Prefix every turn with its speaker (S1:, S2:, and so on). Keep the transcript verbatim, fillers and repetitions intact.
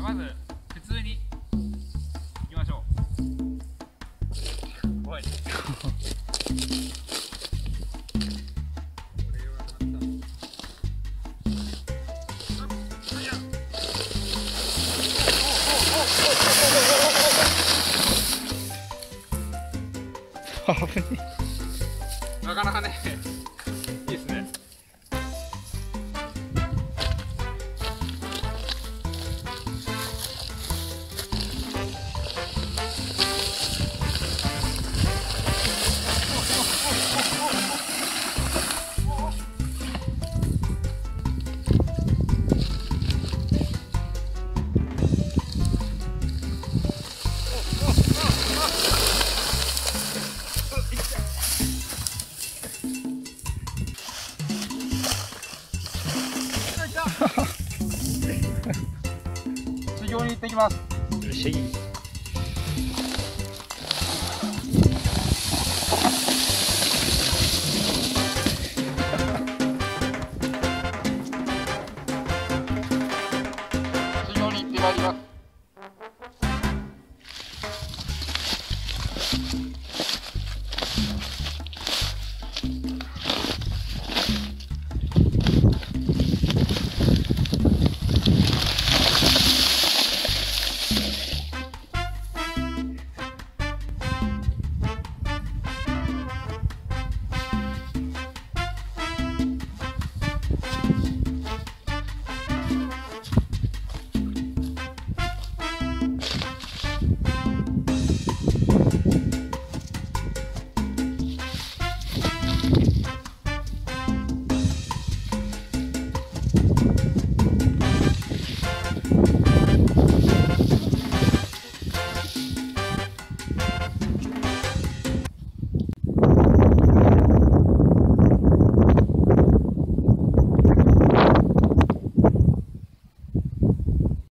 S1: ゃあまず普通に行きましょう。怖いね。なかなかね、いいですね。修行に行ってきます。
S2: よっしゃい。
S1: 修行に行ってまいります。